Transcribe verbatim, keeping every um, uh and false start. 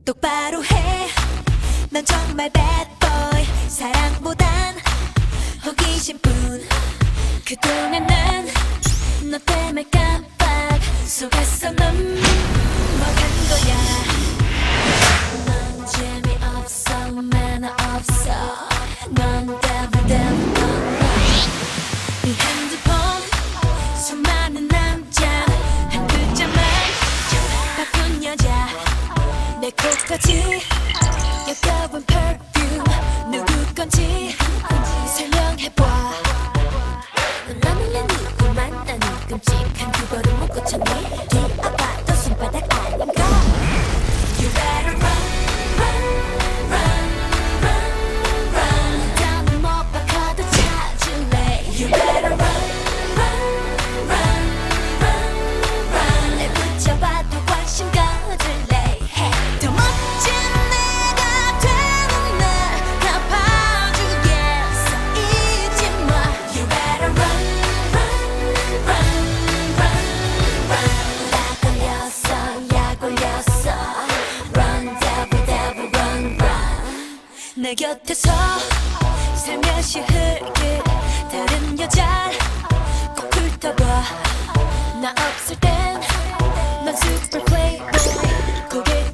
똑바로 해. 넌 정말 bad boy. 사랑보단 호기심뿐. 그동안 난 너 때문에 깜빡 속았어. 넌 뭐 한 거야. 넌 재미없어. 매너 없어. 넌 devil devil 넌. 이 핸드폰 수많은 남자 한 글자만 바꾼 여자. 내 코까지 역겨운 perfume 누구 건지 설명해봐. 넌 원래 누구만 나는 끔찍한 그거를 못 고쳤니. 뒤아봐도 손바닥 아닌가. You better run, run, run, run, run. 다음은 못 바꿔도 찾을래. You better run, run, run, run, run. 날 붙잡아도 관심 가질래. 더 멋진 내가 되는 날 갚아주겠어. 잊지 마. You better run, run, run, run, run. 나 걸렸어, 약 올렸어. Run, devil, devil, run, run. 내 곁에서 살며시 흘길 다른 여자 꼭 훑어봐. 나 없을 땐 넌 super playboy. 고개